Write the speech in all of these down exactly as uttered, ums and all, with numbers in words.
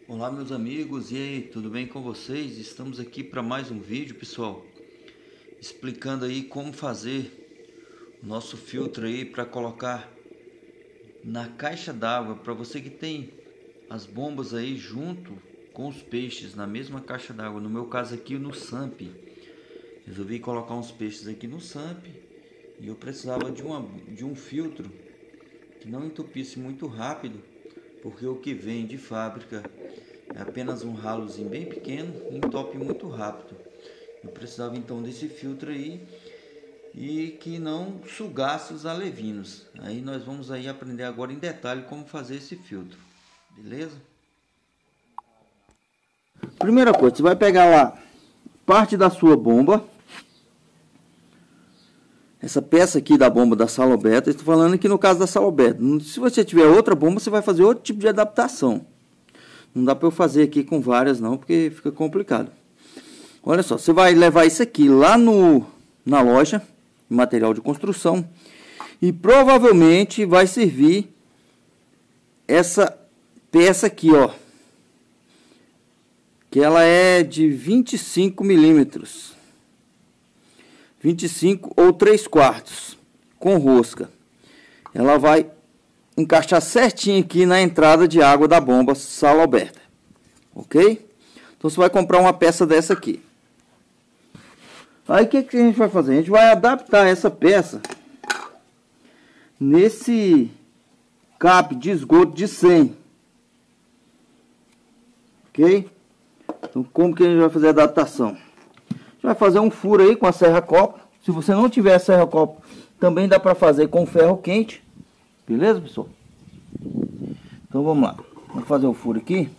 Olá meus amigos, e aí, tudo bem com vocês? Estamos aqui para mais um vídeo, pessoal, explicando aí como fazer o nosso filtro aí para colocar na caixa d'água, para você que tem as bombas aí junto com os peixes na mesma caixa d'água. No meu caso aqui no Samp, resolvi colocar uns peixes aqui no Samp e eu precisava de, uma, de um filtro que não entupisse muito rápido, porque o que vem de fábrica é apenas um ralozinho bem pequeno e entope muito rápido. Eu precisava então desse filtro aí e que não sugasse os alevinos. Aí nós vamos aí aprender agora em detalhe como fazer esse filtro, beleza? Primeira coisa, você vai pegar lá parte da sua bomba, essa peça aqui da bomba da Salobeta. Estou falando aqui no caso da Salobeta. Se você tiver outra bomba, você vai fazer outro tipo de adaptação. Não dá para eu fazer aqui com várias não, porque fica complicado. Olha só, você vai levar isso aqui lá no, na loja, material de construção, e provavelmente vai servir essa peça aqui, ó, que ela é de vinte e cinco milímetros, vinte e cinco ou três quartos, com rosca. Ela vai encaixar certinho aqui na entrada de água da bomba Salobeta, ok? Então você vai comprar uma peça dessa aqui. Aí o que, que a gente vai fazer? A gente vai adaptar essa peça nesse cap de esgoto de cem, ok? Então como que a gente vai fazer a adaptação? A gente vai fazer um furo aí com a serra-copo. Se você não tiver serra-copo, também dá para fazer com ferro quente. Beleza, pessoal? Então vamos lá. Vamos fazer o furo aqui.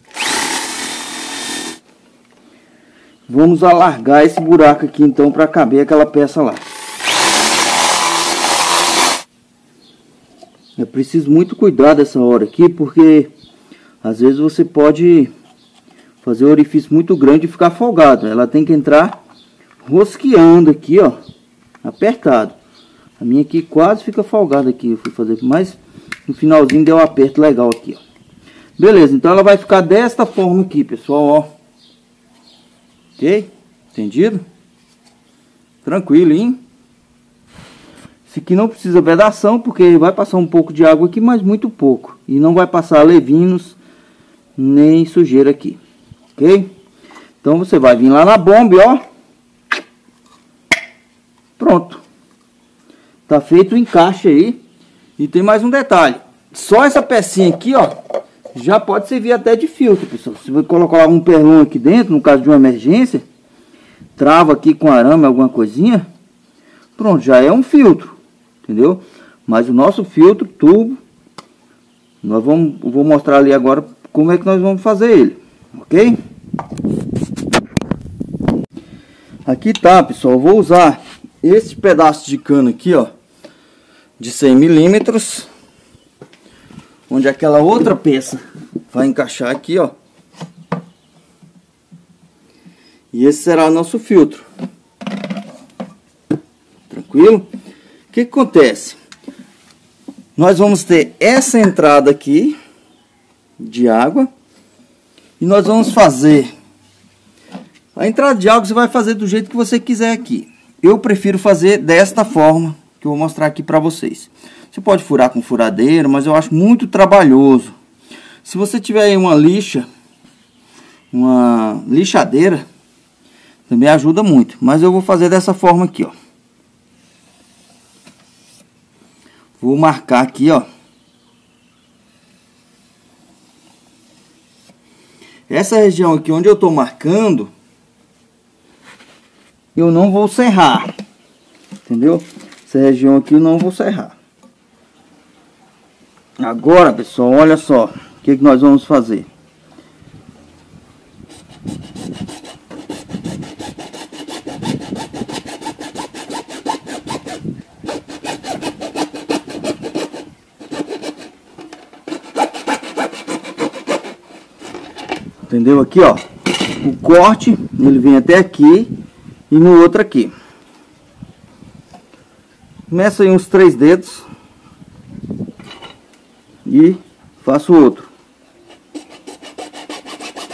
Vamos alargar esse buraco aqui então para caber aquela peça lá. É preciso muito cuidar dessa hora aqui, porque às vezes você pode fazer um orifício muito grande e ficar folgado. Ela tem que entrar rosqueando aqui, ó, apertado. A minha aqui quase fica folgada aqui. Eu fui fazer, mas no finalzinho deu um aperto legal aqui, ó. Beleza, então ela vai ficar desta forma aqui, pessoal, ó. Ok? Entendido? Tranquilo, hein? Esse aqui não precisa vedação, porque vai passar um pouco de água aqui, mas muito pouco. E não vai passar alevinos nem sujeira aqui. Ok? Então você vai vir lá na bomba, ó. Pronto. Tá feito o encaixe aí. E tem mais um detalhe. Só essa pecinha aqui, ó, já pode servir até de filtro, pessoal. Se você colocar um perlão aqui dentro, no caso de uma emergência, trava aqui com arame, alguma coisinha, pronto, já é um filtro, entendeu? Mas o nosso filtro tubo, nós vamos, eu vou mostrar ali agora como é que nós vamos fazer ele, ok? Aqui tá, pessoal, eu vou usar esse pedaço de cano aqui, ó, de cem milímetros, onde aquela outra peça vai encaixar aqui, ó. E esse será o nosso filtro. Tranquilo? O que que acontece? Nós vamos ter essa entrada aqui de água e nós vamos fazer a entrada de água. Você vai fazer do jeito que você quiser aqui. Eu prefiro fazer desta forma que eu vou mostrar aqui para vocês. Você pode furar com furadeira, mas eu acho muito trabalhoso. Se você tiver aí uma lixa, uma lixadeira, também ajuda muito. Mas eu vou fazer dessa forma aqui, ó. Vou marcar aqui, ó. Essa região aqui onde eu tô marcando, eu não vou serrar, entendeu? Essa região aqui eu não vou serrar. Agora, pessoal, olha só o que que nós vamos fazer. Entendeu? Aqui, ó, o corte, ele vem até aqui e no outro aqui. Começa aí uns três dedos e faço outro.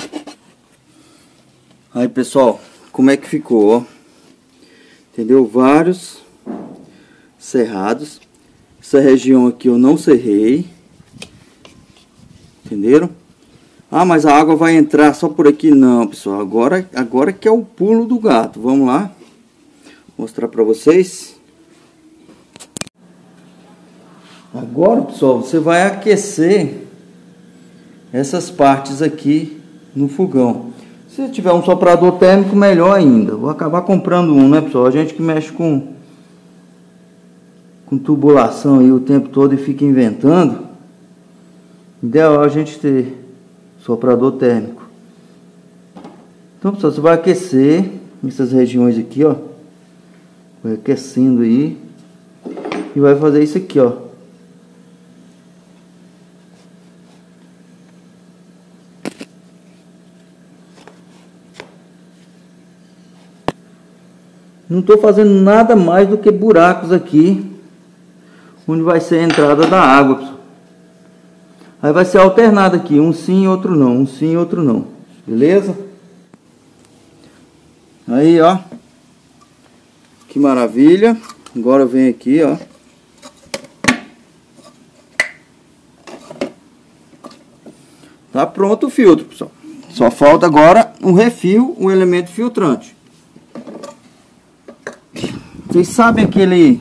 Aí, pessoal, como é que ficou, ó? Entendeu? Vários cerrados. Essa região aqui eu não serrei. Entenderam? Ah, mas a água vai entrar só por aqui. Não, pessoal. Agora, agora que é o pulo do gato. Vamos lá. Vou mostrar pra vocês. Agora, pessoal, você vai aquecer essas partes aqui no fogão. Se tiver um soprador térmico, melhor ainda. Vou acabar comprando um, né, pessoal? A gente que mexe com com tubulação aí o tempo todo e fica inventando, ideal a gente ter soprador térmico. Então, pessoal, você vai aquecer essas regiões aqui, ó. Vai aquecendo aí e vai fazer isso aqui, ó. Não estou fazendo nada mais do que buracos aqui onde vai ser a entrada da água, pessoal. Aí vai ser alternado aqui, um sim, outro não, um sim, outro não. Beleza? Aí, ó. Que maravilha. Agora vem aqui, ó. Tá pronto o filtro, pessoal. Só falta agora um refil, um elemento filtrante. Vocês sabem aquele...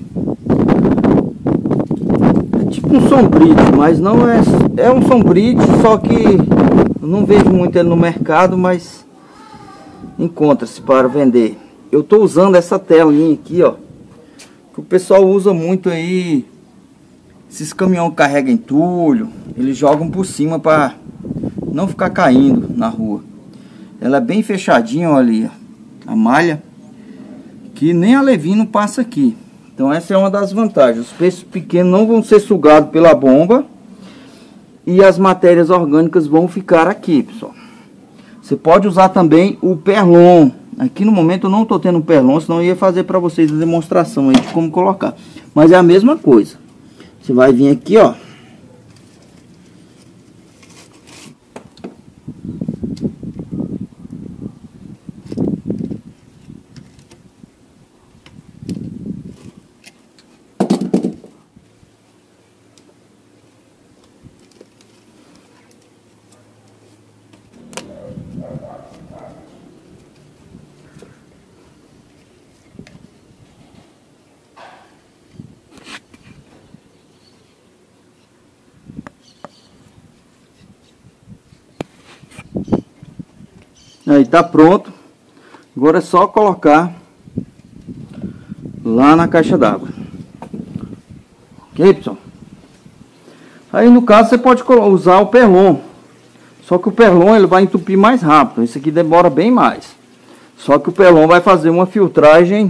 é tipo um sombrite, mas não é... É um sombrite, só que eu não vejo muito ele no mercado, mas encontra-se para vender. Eu tô usando essa telinha aqui, ó, que o pessoal usa muito aí. Esses caminhões que carregam entulho, eles jogam por cima para não ficar caindo na rua. Ela é bem fechadinha, olha ali, a malha, que nem a Levino passa aqui. Então essa é uma das vantagens. Os peixes pequenos não vão ser sugados pela bomba e as matérias orgânicas vão ficar aqui, pessoal. Você pode usar também o Perlon. Aqui no momento eu não estou tendo Perlon, senão eu ia fazer para vocês a demonstração aí de como colocar. Mas é a mesma coisa. Você vai vir aqui, ó. Aí tá pronto. Agora é só colocar lá na caixa d'água. Ok, pessoal? Aí no caso você pode usar o Perlon. Só que o Perlon ele vai entupir mais rápido. Esse aqui demora bem mais. Só que o Perlon vai fazer uma filtragem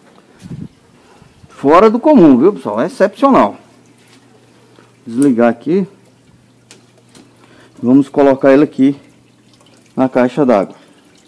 fora do comum, viu, pessoal? É excepcional. Desligar aqui. Vamos colocar ele aqui na caixa d'água.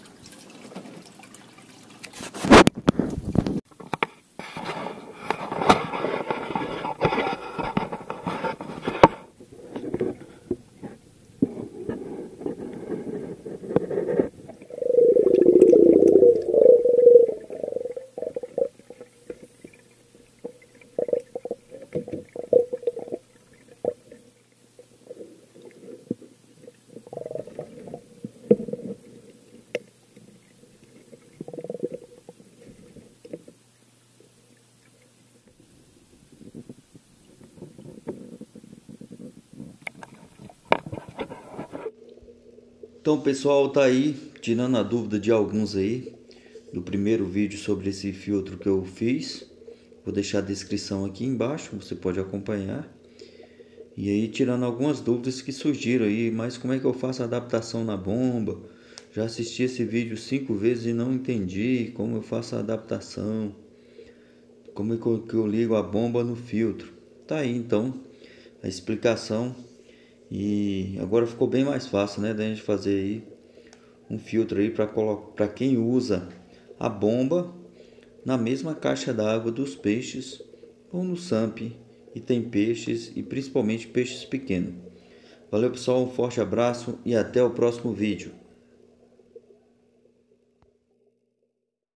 Então, pessoal, tá aí, tirando a dúvida de alguns aí, do primeiro vídeo sobre esse filtro que eu fiz. Vou deixar a descrição aqui embaixo, você pode acompanhar. E aí, tirando algumas dúvidas que surgiram aí, mas como é que eu faço a adaptação na bomba? Já assisti esse vídeo cinco vezes e não entendi como eu faço a adaptação. Como é que eu, que eu ligo a bomba no filtro? Tá aí, então, a explicação. E agora ficou bem mais fácil, né, da gente fazer aí um filtro aí para para quem usa a bomba na mesma caixa d'água dos peixes ou no S A M P e tem peixes e principalmente peixes pequenos. Valeu, pessoal, um forte abraço e até o próximo vídeo.